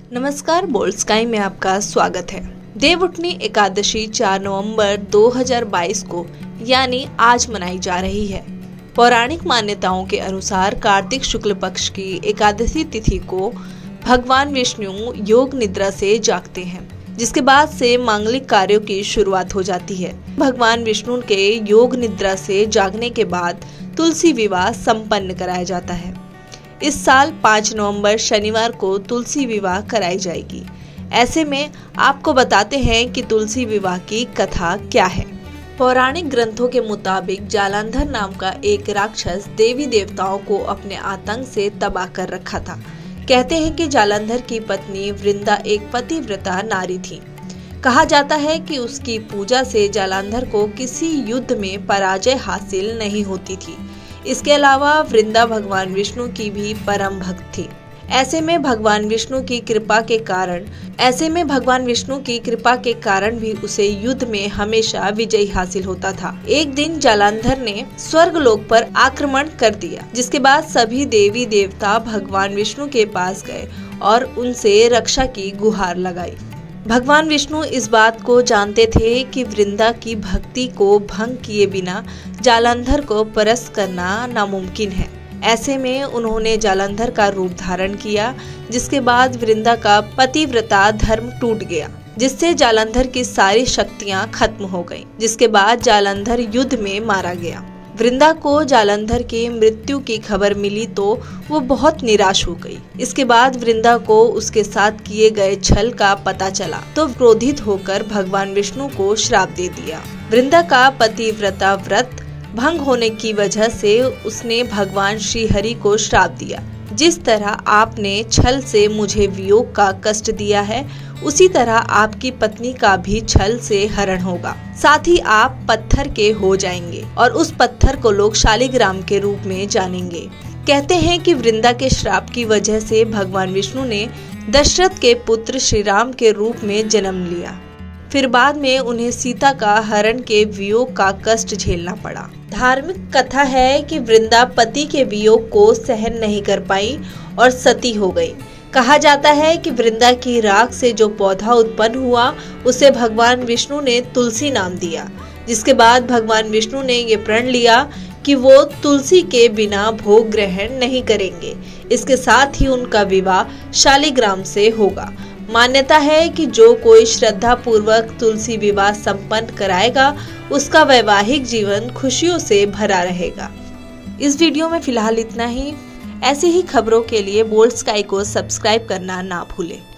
नमस्कार, bold sky में आपका स्वागत है। देवउठनी एकादशी 4 नवंबर 2022 को यानी आज मनाई जा रही है। पौराणिक मान्यताओं के अनुसार कार्तिक शुक्ल पक्ष की एकादशी तिथि को भगवान विष्णु योग निद्रा से जागते हैं, जिसके बाद से मांगलिक कार्यों की शुरुआत हो जाती है। भगवान विष्णु के योग निद्रा से जागने के बाद तुलसी विवाह संपन्न कराया जाता है। इस साल 5 नवंबर शनिवार को तुलसी विवाह कराई जाएगी। ऐसे में आपको बताते हैं कि तुलसी विवाह की कथा क्या है। पौराणिक ग्रंथों के मुताबिक जालंधर नाम का एक राक्षस देवी देवताओं को अपने आतंक से तबाह कर रखा था। कहते हैं कि जालंधर की पत्नी वृंदा एक पतिव्रता नारी थी। कहा जाता है कि उसकी पूजा से जालंधर को किसी युद्ध में पराजय हासिल नहीं होती थी। इसके अलावा वृंदा भगवान विष्णु की भी परम भक्त थी। ऐसे में भगवान विष्णु की कृपा के कारण भी उसे युद्ध में हमेशा विजय हासिल होता था। एक दिन जालंधर ने स्वर्गलोक पर आक्रमण कर दिया, जिसके बाद सभी देवी देवता भगवान विष्णु के पास गए और उनसे रक्षा की गुहार लगाई। भगवान विष्णु इस बात को जानते थे कि वृंदा की भक्ति को भंग किए बिना जालंधर को परास्त करना नामुमकिन है। ऐसे में उन्होंने जालंधर का रूप धारण किया, जिसके बाद वृंदा का पतिव्रता धर्म टूट गया, जिससे जालंधर की सारी शक्तियां खत्म हो गईं। जिसके बाद जालंधर युद्ध में मारा गया। वृंदा को जालंधर की मृत्यु की खबर मिली तो वो बहुत निराश हो गई। इसके बाद वृंदा को उसके साथ किए गए छल का पता चला तो क्रोधित होकर भगवान विष्णु को श्राप दे दिया। वृंदा का पतिव्रता व्रत भंग होने की वजह से उसने भगवान श्री हरि को श्राप दिया, जिस तरह आपने छल से मुझे वियोग का कष्ट दिया है, उसी तरह आपकी पत्नी का भी छल से हरण होगा। साथ ही आप पत्थर के हो जाएंगे और उस पत्थर को लोग शालिग्राम के रूप में जानेंगे। कहते हैं कि वृंदा के श्राप की वजह से भगवान विष्णु ने दशरथ के पुत्र श्री राम के रूप में जन्म लिया। फिर बाद में उन्हें सीता का हरण के वियोग का कष्ट झेलना पड़ा। धार्मिक कथा है कि वृंदा पति के वियोग को सहन नहीं कर पाई और सती हो गई। कहा जाता है कि वृंदा की राख से जो पौधा उत्पन्न हुआ उसे भगवान विष्णु ने तुलसी नाम दिया, जिसके बाद भगवान विष्णु ने ये प्रण लिया कि वो तुलसी के बिना भोग ग्रहण नहीं करेंगे। इसके साथ ही उनका विवाह शालिग्राम से होगा। मान्यता है कि जो कोई श्रद्धा पूर्वक तुलसी विवाह संपन्न कराएगा, उसका वैवाहिक जीवन खुशियों से भरा रहेगा। इस वीडियो में फिलहाल इतना ही। ऐसी ही खबरों के लिए बोल्ड स्काई को सब्सक्राइब करना ना भूलें।